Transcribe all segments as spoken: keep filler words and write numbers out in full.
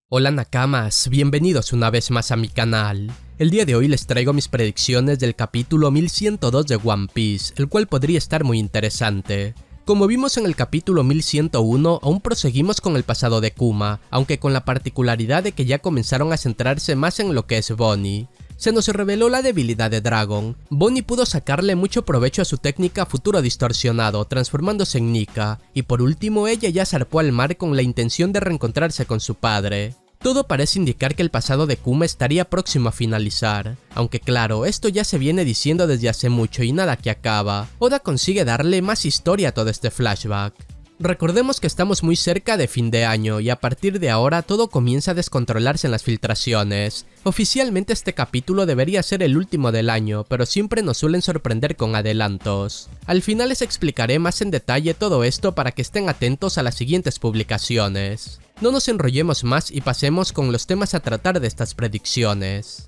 Hola Nakamas, bienvenidos una vez más a mi canal. El día de hoy les traigo mis predicciones del capítulo mil ciento dos de One Piece, el cual podría estar muy interesante. Como vimos en el capítulo mil ciento uno, aún proseguimos con el pasado de Kuma, aunque con la particularidad de que ya comenzaron a centrarse más en lo que es Bonnie. Se nos reveló la debilidad de Dragon. Bonnie pudo sacarle mucho provecho a su técnica Futuro Distorsionado, transformándose en Nika, y por último ella ya zarpó al mar con la intención de reencontrarse con su padre. Todo parece indicar que el pasado de Kuma estaría próximo a finalizar, aunque claro, esto ya se viene diciendo desde hace mucho y nada que acaba. Oda consigue darle más historia a todo este flashback. Recordemos que estamos muy cerca de fin de año y a partir de ahora todo comienza a descontrolarse en las filtraciones. Oficialmente este capítulo debería ser el último del año, pero siempre nos suelen sorprender con adelantos. Al final les explicaré más en detalle todo esto para que estén atentos a las siguientes publicaciones. No nos enrollemos más y pasemos con los temas a tratar de estas predicciones.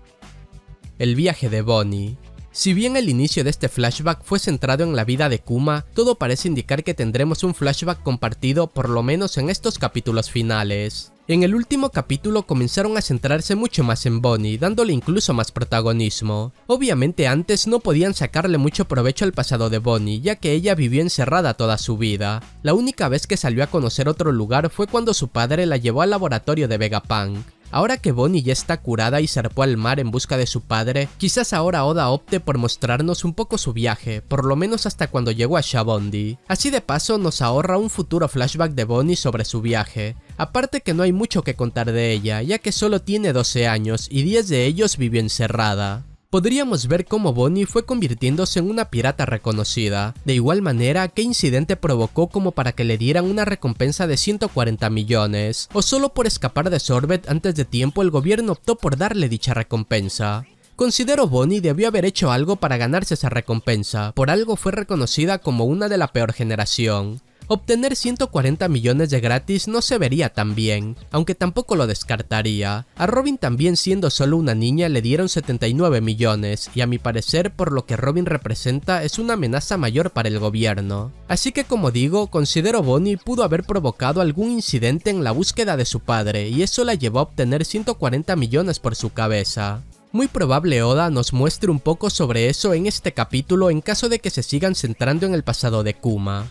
El viaje de Bonnie. Si bien el inicio de este flashback fue centrado en la vida de Kuma, todo parece indicar que tendremos un flashback compartido por lo menos en estos capítulos finales. En el último capítulo comenzaron a centrarse mucho más en Bonnie, dándole incluso más protagonismo. Obviamente antes no podían sacarle mucho provecho al pasado de Bonnie, ya que ella vivió encerrada toda su vida. La única vez que salió a conocer otro lugar fue cuando su padre la llevó al laboratorio de Vegapunk. Ahora que Bonnie ya está curada y zarpó al mar en busca de su padre, quizás ahora Oda opte por mostrarnos un poco su viaje, por lo menos hasta cuando llegó a Shabondi. Así de paso nos ahorra un futuro flashback de Bonnie sobre su viaje. Aparte que no hay mucho que contar de ella, ya que solo tiene doce años y diez de ellos vivió encerrada. Podríamos ver cómo Bonnie fue convirtiéndose en una pirata reconocida. De igual manera, ¿qué incidente provocó como para que le dieran una recompensa de ciento cuarenta millones? ¿O solo por escapar de Sorbet antes de tiempo el gobierno optó por darle dicha recompensa? Considero Bonnie debió haber hecho algo para ganarse esa recompensa, por algo fue reconocida como una de la peor generación. Obtener ciento cuarenta millones de gratis no se vería tan bien, aunque tampoco lo descartaría. A Robin también siendo solo una niña le dieron setenta y nueve millones, y a mi parecer por lo que Robin representa es una amenaza mayor para el gobierno. Así que como digo, considero Bonnie pudo haber provocado algún incidente en la búsqueda de su padre, y eso la llevó a obtener ciento cuarenta millones por su cabeza. Muy probable Oda nos muestre un poco sobre eso en este capítulo en caso de que se sigan centrando en el pasado de Kuma.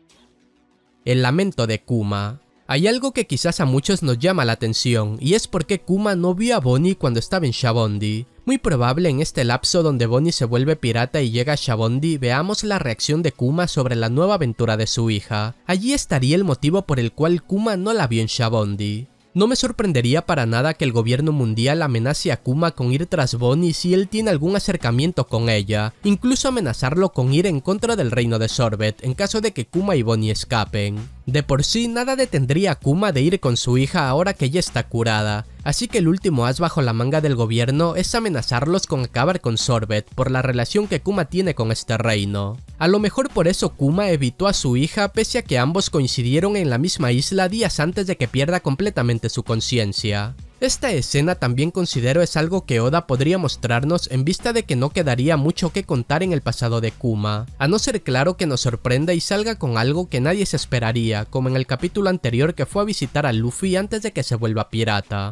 El lamento de Kuma. Hay algo que quizás a muchos nos llama la atención, y es por qué Kuma no vio a Bonnie cuando estaba en Shabondi. Muy probable en este lapso donde Bonnie se vuelve pirata y llega a Shabondi veamos la reacción de Kuma sobre la nueva aventura de su hija. Allí estaría el motivo por el cual Kuma no la vio en Shabondi. No me sorprendería para nada que el gobierno mundial amenace a Kuma con ir tras Bonnie si él tiene algún acercamiento con ella, incluso amenazarlo con ir en contra del reino de Sorbet en caso de que Kuma y Bonnie escapen. De por sí nada detendría a Kuma de ir con su hija ahora que ya está curada, así que el último as bajo la manga del gobierno es amenazarlos con acabar con Sorbet por la relación que Kuma tiene con este reino. A lo mejor por eso Kuma evitó a su hija pese a que ambos coincidieron en la misma isla días antes de que pierda completamente su conciencia. Esta escena también considero es algo que Oda podría mostrarnos en vista de que no quedaría mucho que contar en el pasado de Kuma, a no ser claro que nos sorprenda y salga con algo que nadie se esperaría, como en el capítulo anterior que fue a visitar a Luffy antes de que se vuelva pirata.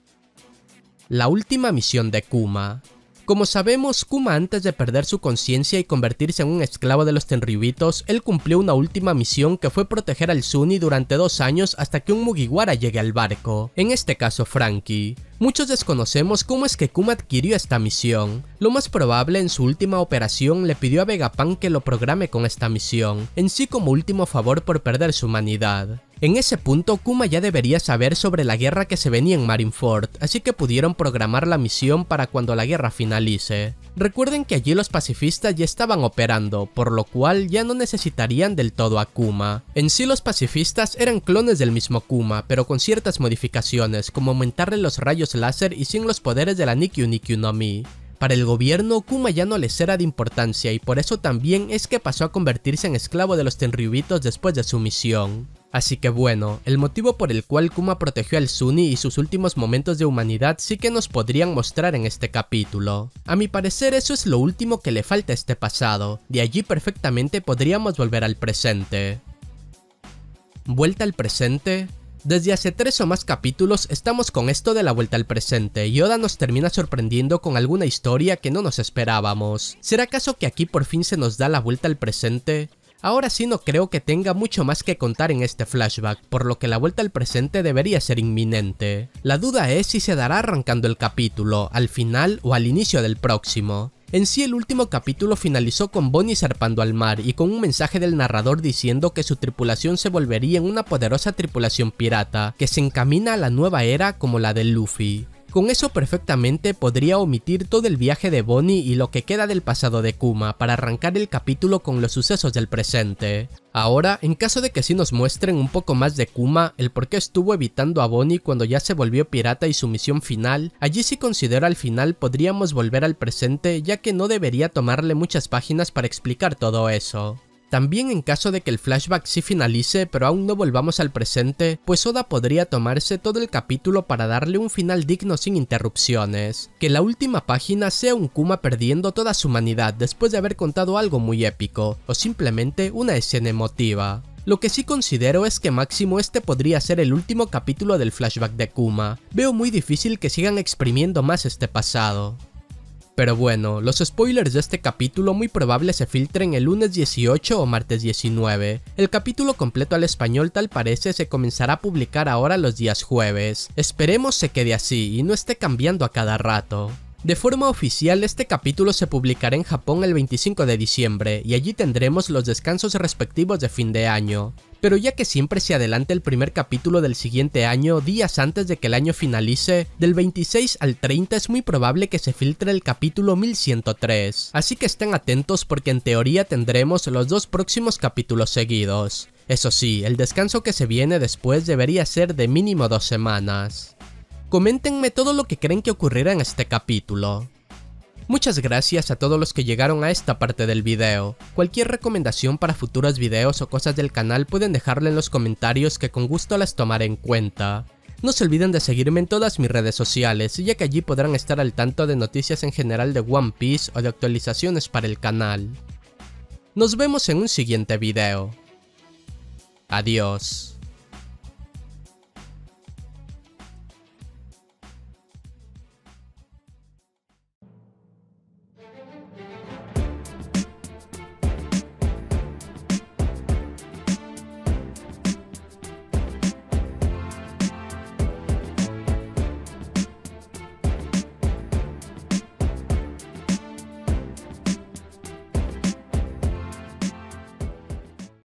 La última misión de Kuma. Como sabemos, Kuma antes de perder su conciencia y convertirse en un esclavo de los Tenryubitos, él cumplió una última misión que fue proteger al Sunny durante dos años hasta que un Mugiwara llegue al barco, en este caso Franky. Muchos desconocemos cómo es que Kuma adquirió esta misión. Lo más probable en su última operación le pidió a Vegapunk que lo programe con esta misión, en sí como último favor por perder su humanidad. En ese punto Kuma ya debería saber sobre la guerra que se venía en Marineford, así que pudieron programar la misión para cuando la guerra finalice. Recuerden que allí los pacifistas ya estaban operando, por lo cual ya no necesitarían del todo a Kuma. En sí los pacifistas eran clones del mismo Kuma, pero con ciertas modificaciones, como aumentarle los rayos láser y sin los poderes de la Nikyu Nikyu no Mi. Para el gobierno, Kuma ya no les era de importancia y por eso también es que pasó a convertirse en esclavo de los Tenryubitos después de su misión. Así que bueno, el motivo por el cual Kuma protegió al Sunny y sus últimos momentos de humanidad sí que nos podrían mostrar en este capítulo. A mi parecer eso es lo último que le falta a este pasado, de allí perfectamente podríamos volver al presente. Vuelta al presente. Desde hace tres o más capítulos estamos con esto de la vuelta al presente y Oda nos termina sorprendiendo con alguna historia que no nos esperábamos. ¿Será acaso que aquí por fin se nos da la vuelta al presente? Ahora sí no creo que tenga mucho más que contar en este flashback, por lo que la vuelta al presente debería ser inminente. La duda es si se dará arrancando el capítulo, al final o al inicio del próximo. En sí el último capítulo finalizó con Bonnie zarpando al mar y con un mensaje del narrador diciendo que su tripulación se volvería en una poderosa tripulación pirata, que se encamina a la nueva era como la de Luffy. Con eso perfectamente podría omitir todo el viaje de Bonnie y lo que queda del pasado de Kuma para arrancar el capítulo con los sucesos del presente. Ahora, en caso de que sí nos muestren un poco más de Kuma, el por qué estuvo evitando a Bonnie cuando ya se volvió pirata y su misión final, allí sí considero al final podríamos volver al presente, ya que no debería tomarle muchas páginas para explicar todo eso. También en caso de que el flashback sí finalice pero aún no volvamos al presente, pues Oda podría tomarse todo el capítulo para darle un final digno sin interrupciones. Que la última página sea un Kuma perdiendo toda su humanidad después de haber contado algo muy épico, o simplemente una escena emotiva. Lo que sí considero es que máximo este podría ser el último capítulo del flashback de Kuma. Veo muy difícil que sigan exprimiendo más este pasado. Pero bueno, los spoilers de este capítulo muy probable se filtren el lunes dieciocho o martes diecinueve. El capítulo completo al español tal parece se comenzará a publicar ahora los días jueves. Esperemos se quede así y no esté cambiando a cada rato. De forma oficial este capítulo se publicará en Japón el veinticinco de diciembre y allí tendremos los descansos respectivos de fin de año. Pero ya que siempre se adelanta el primer capítulo del siguiente año días antes de que el año finalice, del veintiséis al treinta es muy probable que se filtre el capítulo mil ciento tres. Así que estén atentos porque en teoría tendremos los dos próximos capítulos seguidos. Eso sí, el descanso que se viene después debería ser de mínimo dos semanas. Coméntenme todo lo que creen que ocurrirá en este capítulo. Muchas gracias a todos los que llegaron a esta parte del video. Cualquier recomendación para futuros videos o cosas del canal pueden dejarla en los comentarios que con gusto las tomaré en cuenta. No se olviden de seguirme en todas mis redes sociales, ya que allí podrán estar al tanto de noticias en general de One Piece o de actualizaciones para el canal. Nos vemos en un siguiente video. Adiós.